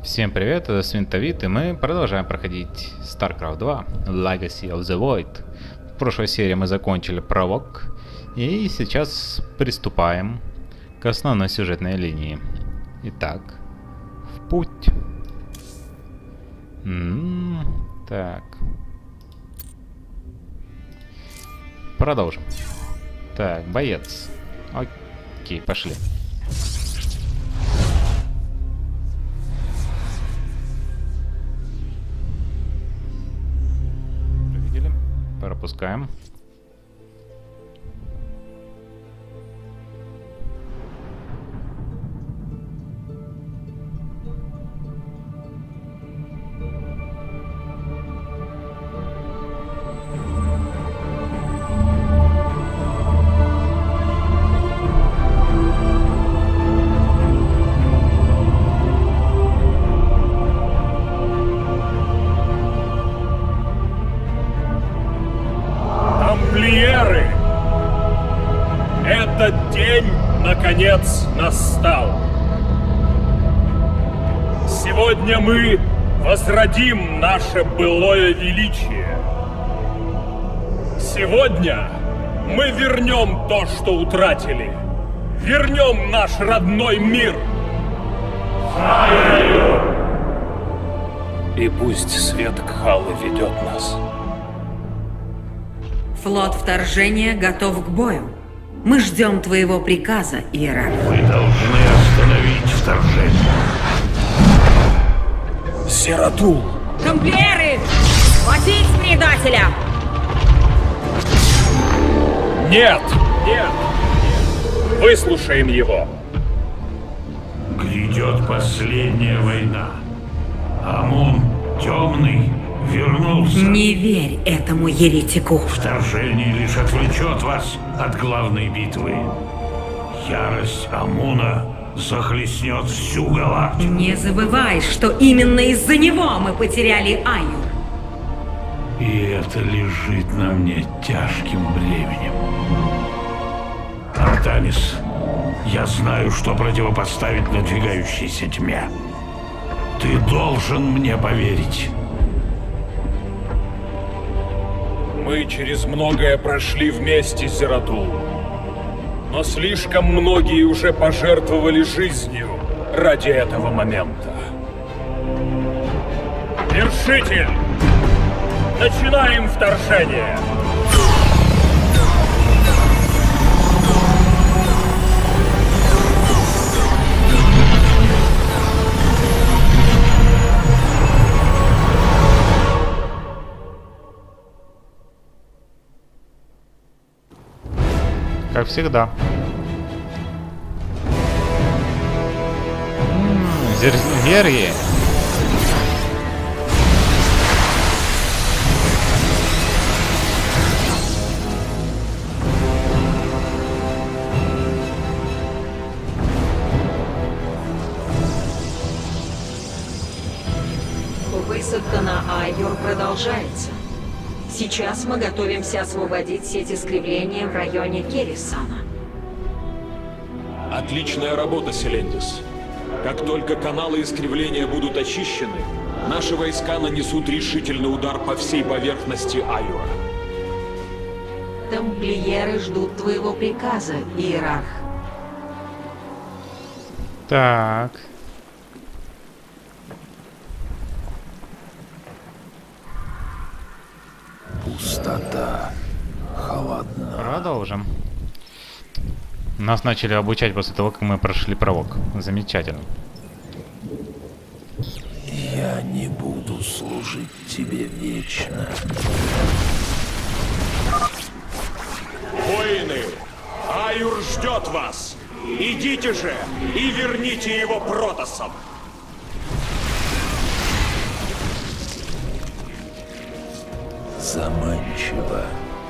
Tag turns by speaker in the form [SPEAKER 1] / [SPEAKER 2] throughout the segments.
[SPEAKER 1] Всем привет, это Свинтовит, и мы продолжаем проходить StarCraft 2 Legacy of the Void. В прошлой серии мы закончили пролог, и сейчас приступаем к основной сюжетной линии. Итак, в путь. Так. Продолжим. Так, боец. Окей, пошли. Пропускаем.
[SPEAKER 2] Тамплиеры! Этот день, наконец, настал. Сегодня мы возродим наше былое величие. Сегодня мы вернем то, что утратили. Вернем наш родной мир. И пусть свет Кхалы ведет нас.
[SPEAKER 3] Флот вторжения готов к бою. Мы ждем твоего приказа, Иерарх.
[SPEAKER 4] Вы должны остановить вторжение.
[SPEAKER 2] Зератул!
[SPEAKER 3] Тамплиеры! Схватить предателя!
[SPEAKER 2] Нет! Нет! Выслушаем его.
[SPEAKER 4] Грядет последняя война. Амун Темный вернулся.
[SPEAKER 3] Не верь этому еретику.
[SPEAKER 4] Вторжение лишь отвлечет вас от главной битвы. Ярость Амуна захлестнет всю галактику.
[SPEAKER 3] Не забывай, что именно из-за него мы потеряли Айюр.
[SPEAKER 4] И это лежит на мне тяжким бременем. Артанис, я знаю, что противопоставить надвигающейся тьме. Ты должен мне поверить.
[SPEAKER 2] Мы через многое прошли вместе, Зератул. Но слишком многие уже пожертвовали жизнью ради этого момента. Вершитель! Начинаем вторжение!
[SPEAKER 1] Как всегда. Зерье.
[SPEAKER 3] Высадка на Айюр продолжается. Сейчас мы готовимся освободить сеть искривления в районе Керрисана.
[SPEAKER 2] Отличная работа, Селендис. Как только каналы искривления будут очищены, наши войска нанесут решительный удар по всей поверхности Айюра.
[SPEAKER 3] Тамплиеры ждут твоего приказа, Иерарх.
[SPEAKER 1] Так.
[SPEAKER 4] Пустота. Холодна.
[SPEAKER 1] Продолжим. Нас начали обучать после того, как мы прошли пролог. Замечательно.
[SPEAKER 4] Я не буду служить тебе вечно.
[SPEAKER 2] Воины! Айюр ждет вас! Идите же и верните его Протоссам!
[SPEAKER 4] Заманчиво.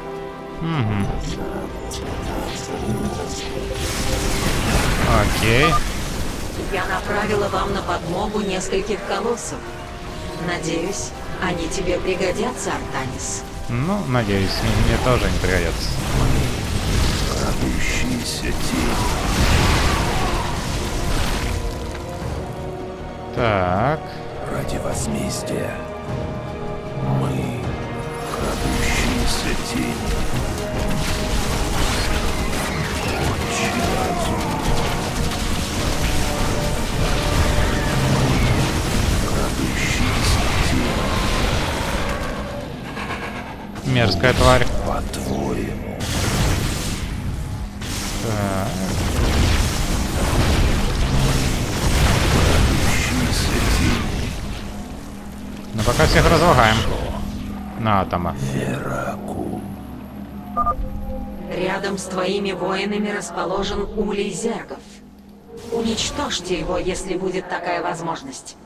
[SPEAKER 1] Окей.
[SPEAKER 3] Я направила вам на подмогу нескольких колоссов. Надеюсь, они тебе пригодятся, Артанис.
[SPEAKER 1] Ну, надеюсь, мне тоже не пригодятся.
[SPEAKER 4] Крадущиеся тени.
[SPEAKER 1] Так.
[SPEAKER 4] возмездия. Мы крадущиеся тени. Очень разумно. Крадущиеся тени.
[SPEAKER 1] Мерзкая тварь.
[SPEAKER 4] По-твоему.
[SPEAKER 1] Так. Ну пока всех разлагаем. На атома.
[SPEAKER 4] Вераку.
[SPEAKER 3] Рядом с твоими воинами расположен улей зергов. Уничтожьте его, если будет такая возможность.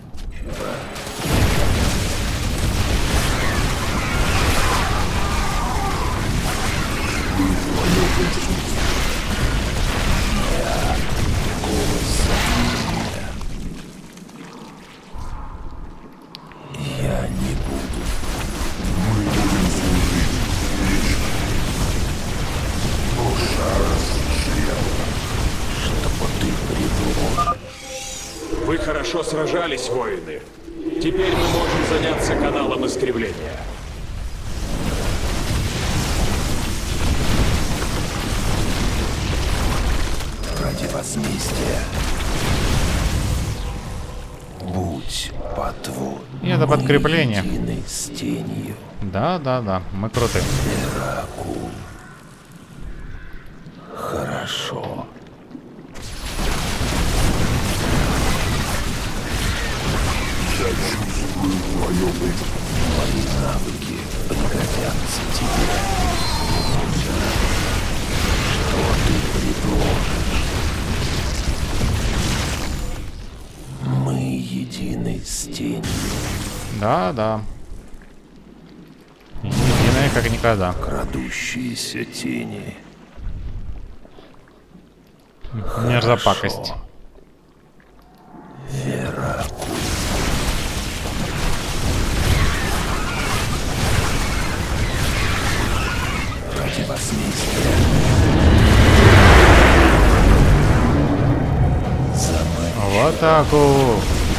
[SPEAKER 4] Я не буду. Чтобы ты предложил.
[SPEAKER 2] Вы хорошо сражались, воины. Теперь мы можем заняться каналом искривления.
[SPEAKER 4] Ради возмездия. Будь по-твоему.
[SPEAKER 1] И это подкрепление.
[SPEAKER 4] Единой с тенью.
[SPEAKER 1] Да, мы крутые.
[SPEAKER 4] Вераку. Хорошо. Я чувствую твое быть. Мои навыки пригодятся тебе. Что ты предложишь? Мы едины с тенью.
[SPEAKER 1] Да. Единая как никогда.
[SPEAKER 4] Крадущиеся тени.
[SPEAKER 1] Мерзопакость.
[SPEAKER 4] Вераку. Ради возмездия.
[SPEAKER 1] В атаку!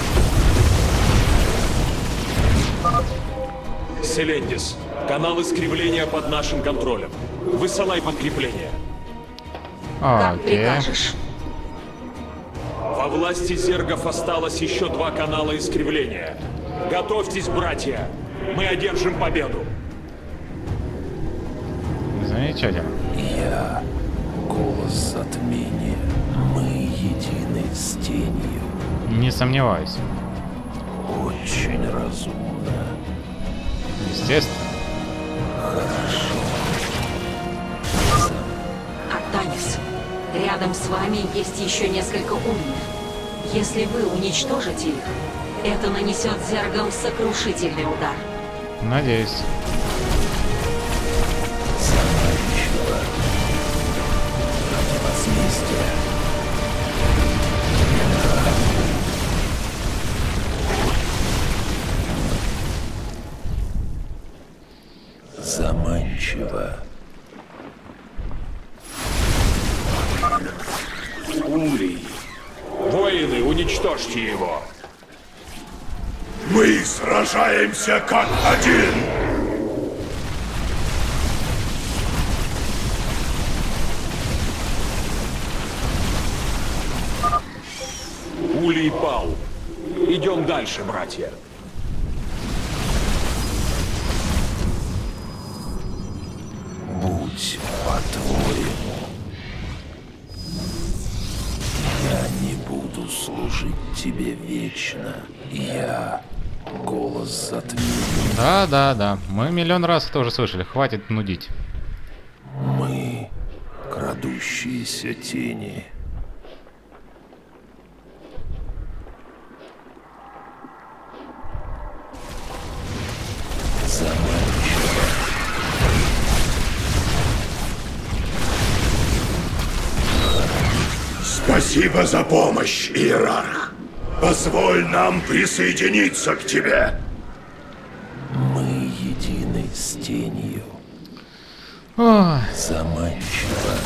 [SPEAKER 2] Селендис, канал искривления под нашим контролем. Высылай подкрепление.
[SPEAKER 3] Как
[SPEAKER 1] Окей.
[SPEAKER 3] прикажешь.
[SPEAKER 2] Во власти зергов осталось еще 2 канала искривления. Готовьтесь, братья. Мы одержим победу.
[SPEAKER 1] Замечательно.
[SPEAKER 4] Я голос затмения. Мы едины с тенью.
[SPEAKER 1] Не сомневаюсь.
[SPEAKER 4] Очень разумно.
[SPEAKER 1] Естественно.
[SPEAKER 3] Артанис, рядом с вами есть еще несколько ульев. Если вы уничтожите их, это нанесет зергам сокрушительный удар.
[SPEAKER 1] Надеюсь.
[SPEAKER 4] Заманчиво. Ради возмездия. Заманчиво.
[SPEAKER 2] Улей. Воины, уничтожьте его.
[SPEAKER 5] Мы сражаемся как один!
[SPEAKER 2] Улей пал. Идем дальше, братья.
[SPEAKER 4] Будь по-твоему. Я не буду служить тебе вечно. Я голос затмения.
[SPEAKER 1] Да. Мы миллион раз тоже слышали. Хватит нудить.
[SPEAKER 4] Мы крадущиеся тени. Заманчиво.
[SPEAKER 5] Спасибо за помощь, Иерарх. Позволь нам присоединиться к тебе.
[SPEAKER 4] Мы едины с тенью.
[SPEAKER 1] Ой,
[SPEAKER 4] Заманчиво.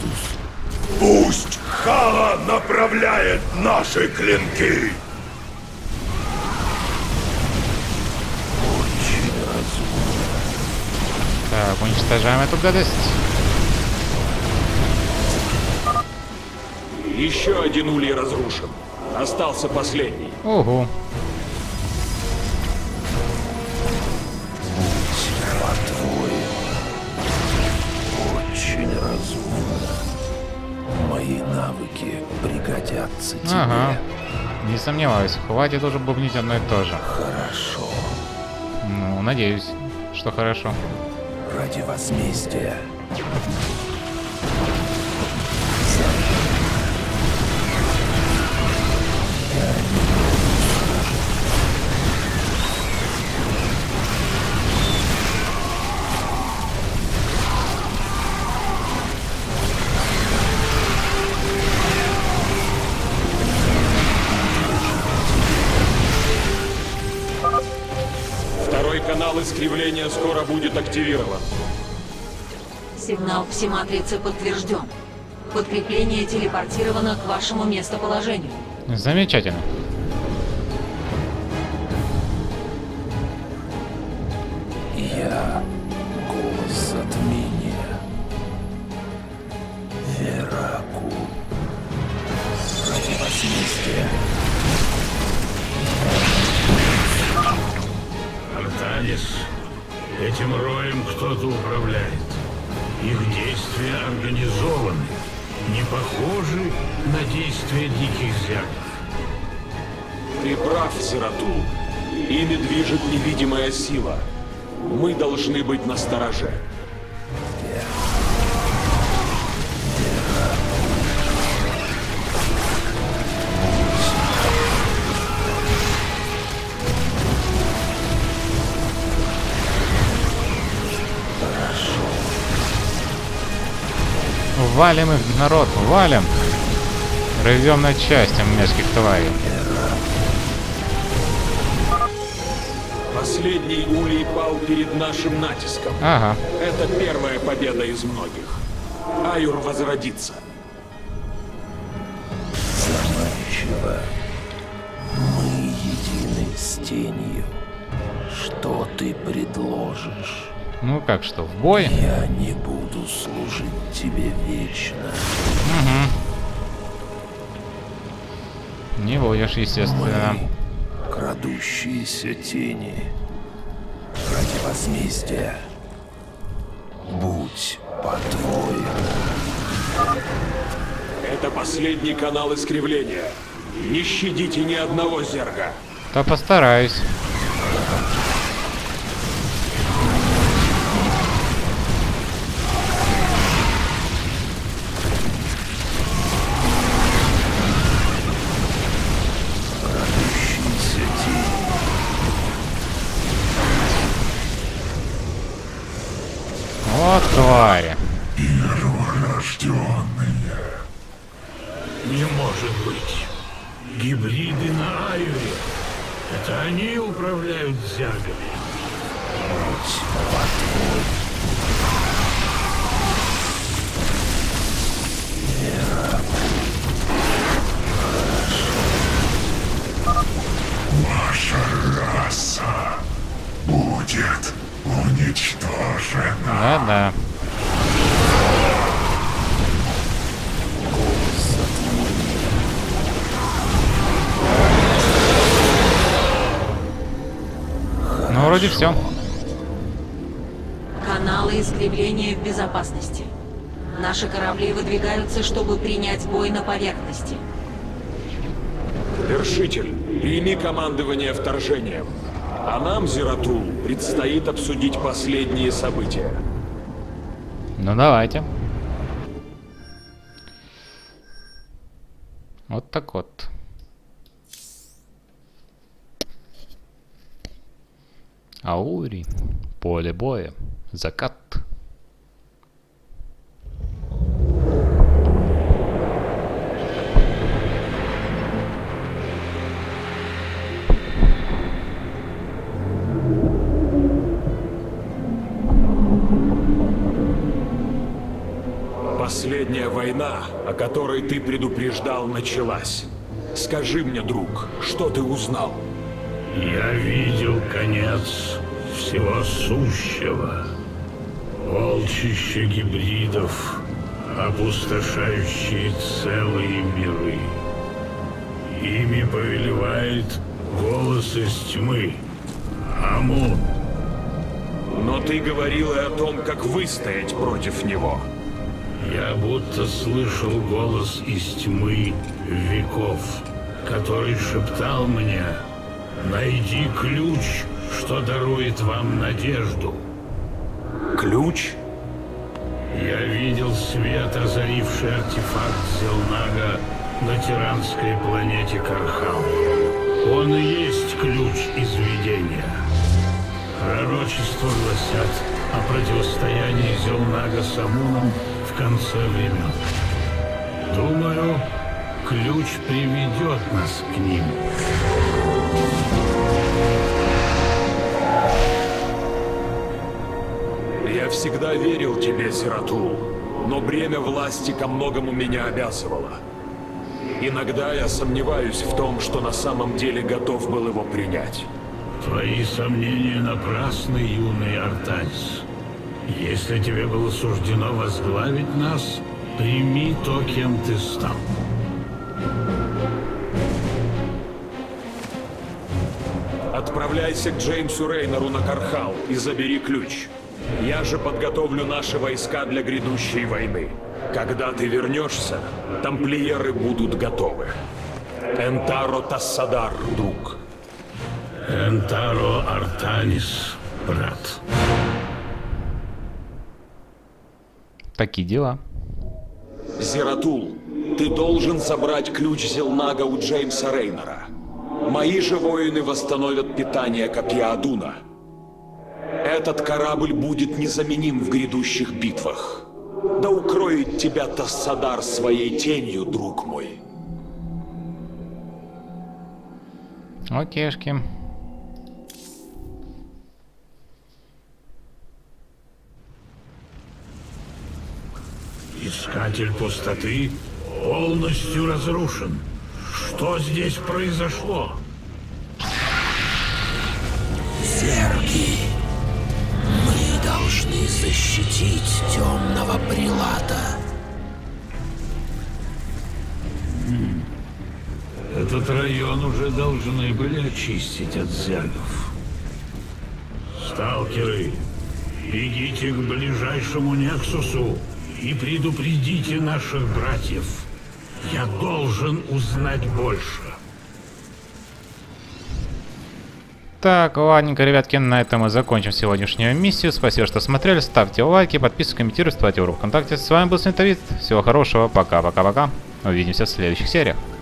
[SPEAKER 5] Пусть Хала направляет наши клинки!
[SPEAKER 4] Очень разумно.
[SPEAKER 1] Так, уничтожаем эту гадость.
[SPEAKER 2] Еще один улей разрушен. Остался последний.
[SPEAKER 1] Ого.
[SPEAKER 4] По-твоему, очень разумно. Мои навыки пригодятся тебе.
[SPEAKER 1] Ага. Не сомневаюсь, хватит уже бубнить одно и то же.
[SPEAKER 4] Хорошо.
[SPEAKER 1] Ну, надеюсь, что хорошо.
[SPEAKER 4] Ради возмездия.
[SPEAKER 2] Второй канал искривления скоро будет активирован.
[SPEAKER 3] Сигнал пси-матрицы подтвержден. Подкрепление телепортировано к вашему местоположению.
[SPEAKER 1] Замечательно.
[SPEAKER 4] Я — голос затмения. Вераку. Ради возмездия.
[SPEAKER 6] Артанис, этим роем кто-то управляет. Их действия организованы, не похожи на действия диких зергов.
[SPEAKER 2] Ты прав, Зератул. Ими движет невидимая сила. Мы должны быть настороже.
[SPEAKER 1] Валим их, народ, валим! Рвем на части мерзких тварей.
[SPEAKER 2] Последний улей пал перед нашим натиском.
[SPEAKER 1] Ага.
[SPEAKER 2] Это первая победа из многих. Айур возродится.
[SPEAKER 4] Заманчиво. Мы едины с тенью. Что ты предложишь?
[SPEAKER 1] Ну как что, в бой?
[SPEAKER 4] Я не буду служить тебе вечно.
[SPEAKER 1] Не будешь, естественно.
[SPEAKER 4] Мы, крадущиеся тени, ради возмездия. Будь по-твоему.
[SPEAKER 2] Это последний канал искривления. Не щадите ни одного зерга.
[SPEAKER 1] Да постараюсь. Вот твари.
[SPEAKER 5] Перворожденные.
[SPEAKER 6] Не может быть. Гибриды на Айуре. Это они управляют зергами.
[SPEAKER 5] Ваша раса будет уничтожена.
[SPEAKER 1] Да-да. Ну, вроде все.
[SPEAKER 3] Каналы искривления в безопасности. Наши корабли выдвигаются, чтобы принять бой на поверхности.
[SPEAKER 2] Вершитель, прими командование вторжением. А нам, Зератул, предстоит обсудить последние события.
[SPEAKER 1] Ну, давайте. Вот так вот. Аури. Поле боя. Закат.
[SPEAKER 2] Последняя война, о которой ты предупреждал, началась. Скажи мне, друг, что ты узнал?
[SPEAKER 6] Я видел конец всего сущего. Полчища гибридов, опустошающие целые миры. Ими повелевает голос из тьмы. Амун.
[SPEAKER 2] Но ты говорил и о том, как выстоять против него.
[SPEAKER 6] Я будто слышал голос из тьмы веков, который шептал мне: найди ключ, что дарует вам надежду.
[SPEAKER 2] Ключ?
[SPEAKER 6] Я видел свет, озаривший артефакт Зелнага на тиранской планете Кархал. Он и есть ключ из видения. Пророчества гласят о противостоянии Зелнага с Амуном в конце времен. Думаю, ключ приведет нас к ним.
[SPEAKER 2] Я всегда верил тебе, Зератул, но бремя власти ко многому меня обязывало. Иногда я сомневаюсь в том, что на самом деле готов был его принять.
[SPEAKER 6] Твои сомнения напрасны, юный Артанис. Если тебе было суждено возглавить нас, прими то, кем ты стал.
[SPEAKER 2] Отправляйся к Джеймсу Рейнору на Кархал и забери ключ. Я же подготовлю наши войска для грядущей войны. Когда ты вернешься, тамплиеры будут готовы. Энтаро Тассадар, друг.
[SPEAKER 6] Энтаро Артанис, брат.
[SPEAKER 1] Такие дела.
[SPEAKER 2] Зератул, ты должен забрать ключ Зелнага у Джеймса Рейнора. Мои же воины восстановят питание копья Адуна. Этот корабль будет незаменим в грядущих битвах. Да укроет тебя Тассадар своей тенью, друг мой.
[SPEAKER 1] Окейшки.
[SPEAKER 6] Искатель пустоты полностью разрушен. Что здесь произошло?
[SPEAKER 4] Зерги, мы должны защитить темного прилата.
[SPEAKER 6] Этот район уже должны были очистить от зергов. Сталкеры, бегите к ближайшему Нексусу и предупредите наших братьев. Я должен узнать больше.
[SPEAKER 1] Так, ладненько, ребятки, на этом мы закончим сегодняшнюю миссию. Спасибо, что смотрели. Ставьте лайки, подписывайтесь, комментируйте, ставьте в ВКонтакте. С вами был Снитовид. Всего хорошего. Пока-пока-пока. Увидимся в следующих сериях.